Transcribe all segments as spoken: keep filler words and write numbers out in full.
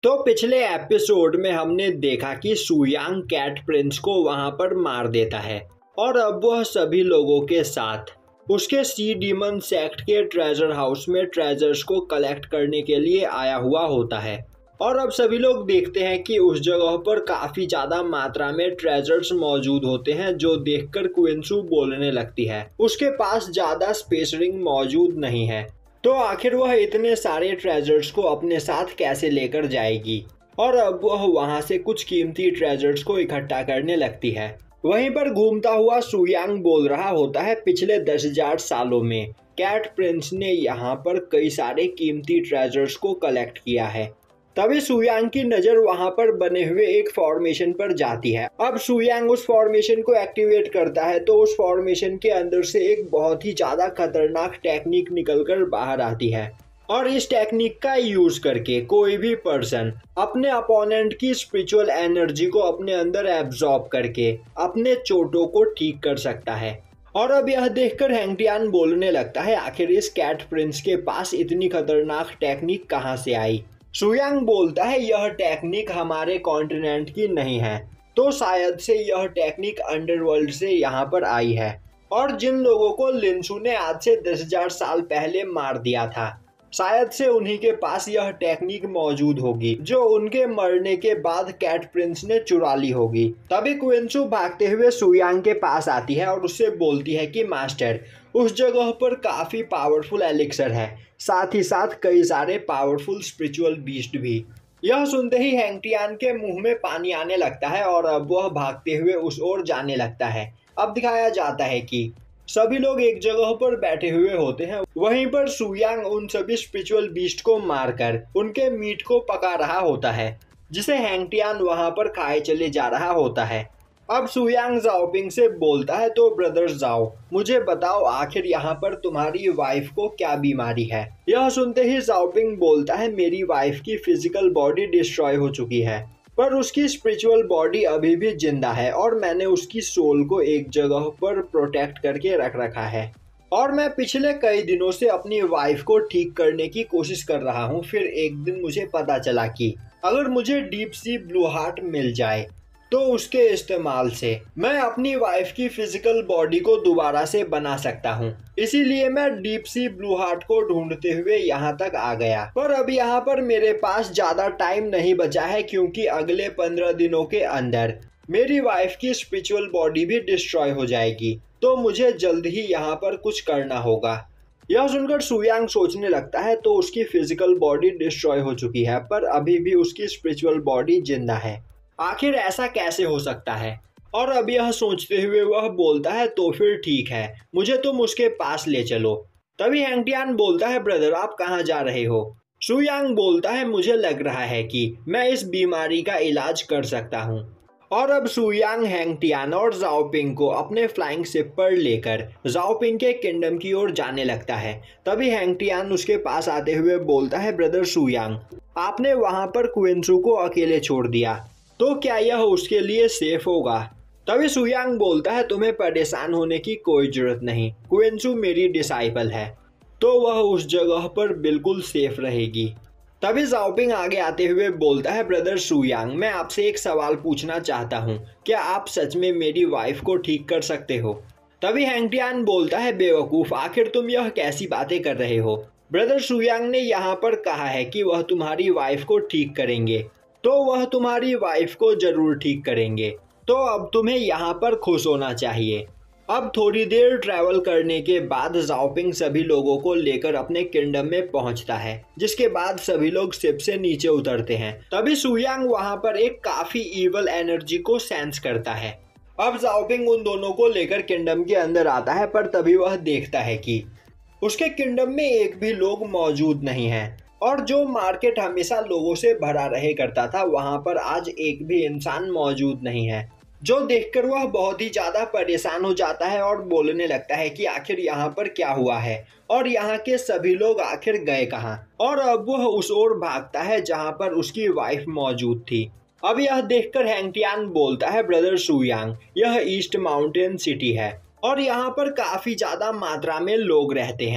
तो पिछले एपिसोड में हमने देखा कि सुयांग कैट प्रिंस को वहां पर मार देता है और अब वह सभी लोगों के साथ उसके सी डीमन सेक्ट के ट्रेजर हाउस में ट्रेजर्स को कलेक्ट करने के लिए आया हुआ होता है। और अब सभी लोग देखते हैं कि उस जगह पर काफी ज्यादा मात्रा में ट्रेजर्स मौजूद होते हैं, जो देखकर क्विंसू बोलने लगती है उसके पास ज्यादा स्पेस रिंग मौजूद नहीं है, तो आखिर वह इतने सारे ट्रेजर्स को अपने साथ कैसे लेकर जाएगी। और अब वह वहां से कुछ कीमती ट्रेजर्स को इकट्ठा करने लगती है। वहीं पर घूमता हुआ सुयांग बोल रहा होता है, पिछले दस हजार सालों में कैट प्रिंस ने यहाँ पर कई सारे कीमती ट्रेजर्स को कलेक्ट किया है। तभी सुयांग की नजर वहां पर बने हुए एक फॉर्मेशन पर जाती है। अब सुयांग उस फॉर्मेशन को एक्टिवेट करता है तो उस फॉर्मेशन के अंदर से एक बहुत ही ज्यादा खतरनाक टेक्निक निकलकर बाहर आती है और इस टेक्निक का यूज करके कोई भी पर्सन अपने अपोनेंट की स्पिरिचुअल एनर्जी को अपने अंदर एब्जॉर्ब करके अपने चोटों को ठीक कर सकता है। और अब यह देखकर हैंगटियान बोलने लगता है, आखिर इस कैट प्रिंस के पास इतनी खतरनाक टेक्निक कहाँ से आई। सुयांग बोलता है, यह टेक्निक हमारे कॉन्टिनेंट की नहीं है, तो शायद से यह टेक्निक अंडरवर्ल्ड से यहाँ पर आई है और जिन लोगों को लिंसू ने आज से दस हजार साल पहले मार दिया था, शायद से उन्हीं के पास यह टेक्निक मौजूद होगी जो उनके मरने के बाद कैट प्रिंस ने चुरा ली होगी। तभी क्विंसू भागते हुए सुयांग के पास आती है और उससे बोलती है कि मास्टर, उस जगह पर काफी पावरफुल एलिक्सर है, साथ ही साथ कई सारे पावरफुल स्पिरिचुअल बीस्ट भी। यह सुनते ही हैंगटियान के मुंह में पानी आने लगता है और अब वह भागते हुए उस ओर जाने लगता है। अब दिखाया जाता है कि सभी लोग एक जगह पर बैठे हुए होते हैं, वहीं पर सुयांग उन सभी स्पिरिचुअल बीस्ट को मारकर उनके मीट को पका रहा होता है, जिसे हैंगटियान वहां पर खाए चले जा रहा होता है। अब सुयांग जाओपिंग से बोलता है, तो ब्रदर जाओ, मुझे बताओ आखिर यहाँ पर तुम्हारी वाइफ को क्या बीमारी है। यह सुनते ही जाओपिंग बोलता है, मेरी वाइफ की फिजिकल बॉडी डिस्ट्रॉय हो चुकी है पर उसकी स्पिरिचुअल बॉडी अभी भी जिंदा है और मैंने उसकी सोल को एक जगह पर प्रोटेक्ट करके रख रखा है और मैं पिछले कई दिनों से अपनी वाइफ को ठीक करने की कोशिश कर रहा हूँ। फिर एक दिन मुझे पता चला कि अगर मुझे डीप सी ब्लू हार्ट मिल जाए तो उसके इस्तेमाल से मैं अपनी वाइफ की फिजिकल बॉडी को दोबारा से बना सकता हूँ। इसीलिए मैं डीप सी ब्लू हार्ट को ढूंढते हुए यहाँ तक आ गया, पर अब यहाँ पर मेरे पास ज्यादा टाइम नहीं बचा है क्योंकि अगले पंद्रह दिनों के अंदर मेरी वाइफ की स्पिरिचुअल बॉडी भी डिस्ट्रॉय हो जाएगी, तो मुझे जल्द ही यहाँ पर कुछ करना होगा। यह सुनकर सुयांग सोचने लगता है, तो उसकी फिजिकल बॉडी डिस्ट्रॉय हो चुकी है पर अभी भी उसकी स्पिरिचुअल बॉडी जिंदा है, आखिर ऐसा कैसे हो सकता है। और अब यह सोचते हुए वह बोलता है, तो फिर ठीक है, मुझे तुम उसके पास ले चलो। तभी हैंगटियान बोलता है, ब्रदर आप कहाँ जा रहे हो। सुयांग बोलता है, मुझे लग रहा है कि मैं इस बीमारी का इलाज कर सकता हूँ। और अब सुयांग हैंगटियान और जाओपिंग को अपने फ्लाइंग शिप पर लेकर जाओपिंग के किंगडम की ओर जाने लगता है। तभी हैंगटियान उसके पास आते हुए बोलता है, ब्रदर सुयांग, आपने वहां पर क्विंसू को अकेले छोड़ दिया, तो क्या यह उसके लिए सेफ होगा। तभी सुयांग बोलता है, तुम्हें परेशान होने की कोई जरूरत नहीं, क्विंसू मेरी डिसाइपल है, तो वह उस जगह पर बिल्कुल सेफ रहेगी। तभी जाओपिंग आगे आते हुए बोलता है, ब्रदर सुयांग, मैं आपसे एक सवाल पूछना चाहता हूँ, क्या आप सच में मेरी वाइफ को ठीक कर सकते हो। तभी हैंगटियान बोलता है, बेवकूफ, आखिर तुम यह कैसी बातें कर रहे हो। ब्रदर सुयांग ने यहाँ पर कहा है कि वह तुम्हारी वाइफ को ठीक करेंगे, तो वह तुम्हारी वाइफ को जरूर ठीक करेंगे, तो अब तुम्हें यहाँ पर खुश होना चाहिए। अब थोड़ी देर ट्रैवल करने के बाद जाओपिंग सभी लोगों को लेकर अपने किंगडम में पहुंचता है, जिसके बाद सभी लोग शिप से नीचे उतरते हैं। तभी सुयांग वहां पर एक काफी ईवल एनर्जी को सेंस करता है। अब जाओपिंग उन दोनों को लेकर किंगडम के अंदर आता है, पर तभी वह देखता है कि उसके किंगडम में एक भी लोग मौजूद नहीं है और जो मार्केट हमेशा लोगों से भरा रहे करता था, वहां पर आज एक भी इंसान मौजूद नहीं है, जो देखकर वह बहुत ही ज्यादा परेशान हो जाता है और बोलने लगता है कि आखिर यहाँ पर क्या हुआ है और यहाँ के सभी लोग आखिर गए कहाँ। और अब वह उस ओर भागता है जहाँ पर उसकी वाइफ मौजूद थी। अब यह देखकर हैंगटियान बोलता है, ब्रदर सुयांग, यह ईस्ट माउंटेन सिटी है और यहाँ पर काफी ज्यादा मात्रा में लोग रहते हैं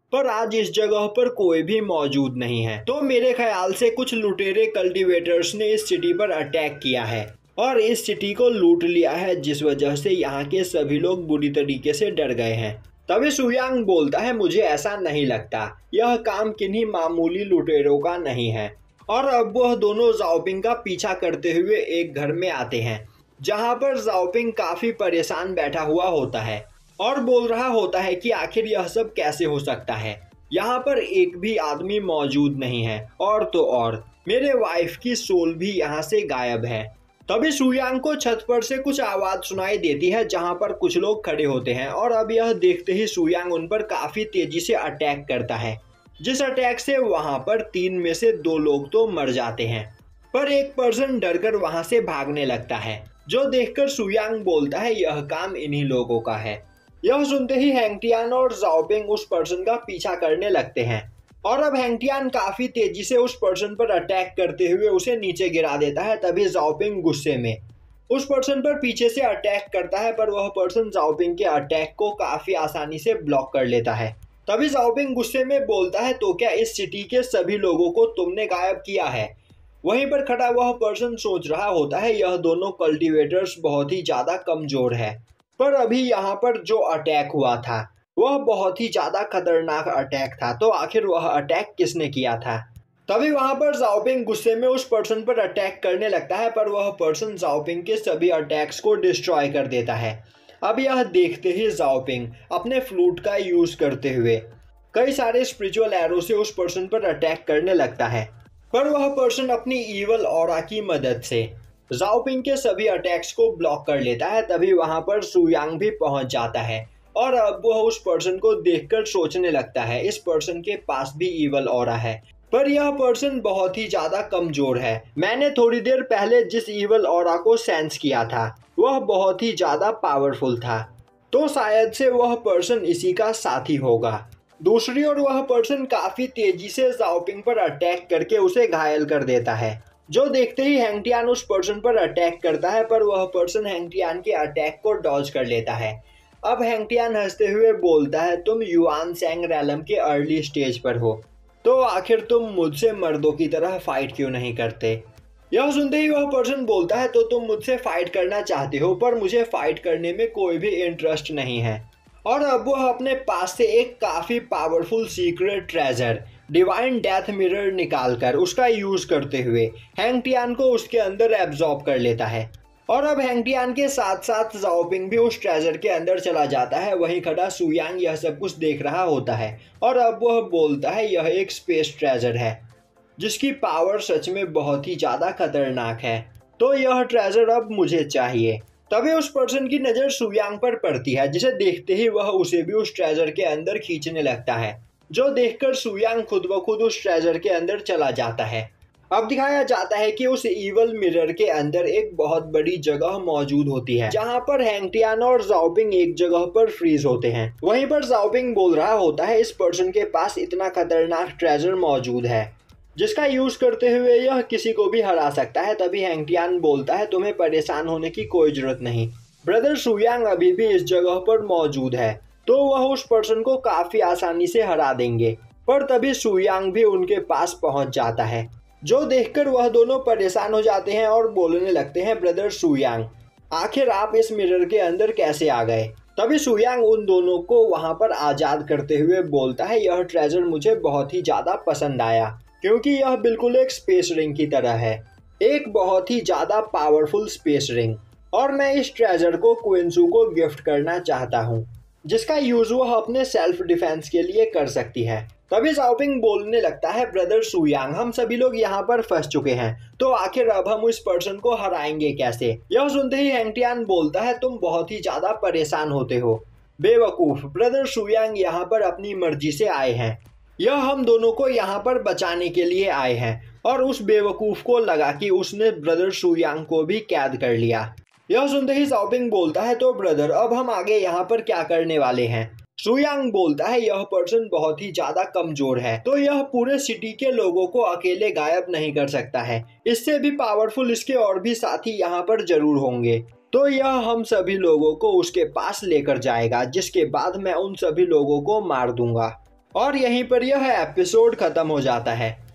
पर आज इस जगह पर कोई भी मौजूद नहीं है। तो मेरे ख्याल से कुछ लुटेरे कल्टीवेटर्स ने इस सिटी पर अटैक किया है और इस सिटी को लूट लिया है, जिस वजह से यहाँ के सभी लोग बुरी तरीके से डर गए हैं। तभी सुयांग बोलता है, मुझे ऐसा नहीं लगता, यह काम किन्हीं मामूली लुटेरों का नहीं है। और अब वह दोनों जाओपिंग का पीछा करते हुए एक घर में आते हैं, जहां पर जाओपिंग काफी परेशान बैठा हुआ होता है और बोल रहा होता है कि आखिर यह सब कैसे हो सकता है, यहाँ पर एक भी आदमी मौजूद नहीं है और तो और मेरे वाइफ की सोल भी यहाँ से गायब है। तभी सुयांग को छत पर से कुछ आवाज सुनाई देती है, जहां पर कुछ लोग खड़े होते हैं और अब यह देखते ही सुयांग उन पर काफी तेजी से अटैक करता है, जिस अटैक से वहां पर तीन में से दो लोग तो मर जाते हैं, पर एक पर्सन डरकर वहां से भागने लगता है, जो देखकर सुयांग बोलता है, यह काम इन्हीं लोगों का है। यह सुनते ही हैंगटियान और जाओपिंग उस पर्सन का पीछा करने लगते हैं और अब हैंगटियान काफी तेजी से उस पर्सन पर अटैक करते हुए उसे नीचे गिरा देता है। तभी जाओपिंग गुस्से में उस पर्सन पर पीछे से अटैक करता है, पर वह पर्सन जाओपिंग के अटैक को काफी आसानी से ब्लॉक कर लेता है। तभी जाओपिंग गुस्से में बोलता है, तो क्या इस सिटी के सभी लोगों को तुमने गायब किया है? वहीं पर खड़ा वह पर्सन सोच रहा होता है, यह दोनों कल्टीवेटर्स बहुत ही ज्यादा कमजोर है, पर अभी यहाँ पर जो अटैक हुआ था वह बहुत ही ज्यादा खतरनाक अटैक था, तो आखिर वह अटैक किसने किया था? तभी वहां पर जाओपिंग गुस्से में उस पर्सन पर अटैक करने लगता है, पर वह पर्सन जाओपिंग के सभी अटैक्स को डिस्ट्रॉय कर देता है। अब यह देखते ही जाओपिंग अपने फ्लूट का यूज करते हुए कई सारे स्पिरिचुअल एरो से उस पर्सन पर अटैक करने लगता है, पर वह पर्सन अपनी ईवल ऑरा की मदद से जाओपिंग के सभी अटैक्स को ब्लॉक कर लेता है। तभी वहां पर सुयांग भी पहुंच जाता है और अब वह उस पर्सन को देखकर सोचने लगता है, इस पर्सन के पास भी ईवल ऑरा है, पर यह पर्सन बहुत ही ज्यादा कमजोर है। मैंने थोड़ी देर पहले जिस ईवल ऑरा को सेंस किया था वह बहुत ही ज्यादा पावरफुल था, तो शायद से वह पर्सन इसी का साथी होगा। दूसरी ओर वह पर्सन काफी तेजी से जाओपिंग पर अटैक करके उसे घायल कर देता है, जो देखते ही हैंगटियान उस पर्सन पर अटैक करता है, पर वह पर्सन हैंगटियान के अटैक को डॉज कर लेता है। अब हैंगटियान हंसते हुए बोलता है, तुम युआन सैंग रैलम के अर्ली स्टेज पर हो, तो आखिर तुम मुझसे मर्दों की तरह फाइट क्यों नहीं करते? यह सुनते ही वह पर्सन बोलता है, तो तुम मुझसे फाइट करना चाहते हो, पर मुझे फाइट करने में कोई भी इंटरेस्ट नहीं है। और अब वह अपने पास से एक काफी powerful secret treasure divine death mirror निकालकर उसका यूज करते हुए हैंगटियान को उसके अंदर एब्जॉर्ब कर लेता है और अब हैंगटियान के साथ साथ जाओपिंग भी उस ट्रेजर के अंदर चला जाता है। वहीं खड़ा सुयांग यह सब कुछ देख रहा होता है और अब वह बोलता है, यह एक स्पेस ट्रेजर है जिसकी पावर सच में बहुत ही ज्यादा खतरनाक है, तो यह ट्रेजर अब मुझे चाहिए। तभी उस पर्सन की नजर सुयांग पर पड़ती है, जिसे देखते ही वह उसे भी उस ट्रेजर के अंदर खींचने लगता है, जो देखकर सुयांग खुद ब खुद उस ट्रेजर के अंदर चला जाता है। अब दिखाया जाता है कि उस इवल मिरर के अंदर एक बहुत बड़ी जगह मौजूद होती है, जहां पर हैंगटियान और जाओपिंग एक जगह पर फ्रीज होते हैं। वहीं पर जाओपिंग बोल रहा होता है, इस पर्सन के पास इतना खतरनाक ट्रेजर मौजूद है जिसका यूज करते हुए यह किसी को भी हरा सकता है। तभी हैंगटियान बोलता है, तुम्हें परेशान होने की कोई जरूरत नहीं, ब्रदर सुयांग अभी भी इस जगह पर मौजूद है, तो वह उस पर्सन को काफी आसानी से हरा देंगे। पर तभी सुयांग भी उनके पास पहुंच जाता है, जो देखकर वह दोनों परेशान हो जाते हैं और बोलने लगते हैं, ब्रदर सुयांग आखिर आप इस मिरर के अंदर कैसे आ गए? तभी सुयांग उन दोनों को वहां पर आजाद करते हुए बोलता है, यह ट्रेजर मुझे बहुत ही ज्यादा पसंद आया, क्योंकि यह बिल्कुल एक स्पेस रिंग की तरह है, एक बहुत ही ज्यादा पावरफुल स्पेस रिंग, और मैं इस ट्रेजर को क्विंसू को गिफ्ट करना चाहता हूँ, जिसका यूज वह अपने सेल्फ डिफेंस के लिए कर सकती है। तभी जाओपिंग बोलने लगता है, ब्रदर सुयांग हम सभी लोग यहाँ पर फंस चुके हैं, तो आखिर अब हम इस पर्सन को हराएंगे कैसे? यह सुनते ही हैंगटियान बोलता है, तुम बहुत ही ज्यादा परेशान होते हो, बेवकूफ, ब्रदर सुयांग यहाँ पर अपनी मर्जी से आए हैं, यह हम दोनों को यहाँ पर बचाने के लिए आए हैं। और उस बेवकूफ को लगा कि उसने ब्रदर सुयांग को भी कैद कर लिया। यह सुनते ही जाओपिंग बोलता है, तो ब्रदर अब हम आगे यहाँ पर क्या करने वाले हैं? सुयांग बोलता है, यह पर्सन बहुत ही ज्यादा कमजोर है, तो यह पूरे सिटी के लोगों को अकेले गायब नहीं कर सकता है, इससे भी पावरफुल इसके और भी साथी यहाँ पर जरूर होंगे, तो यह हम सभी लोगों को उसके पास लेकर जाएगा, जिसके बाद मैं उन सभी लोगों को मार दूंगा। और यहीं पर यह एपिसोड खत्म हो जाता है।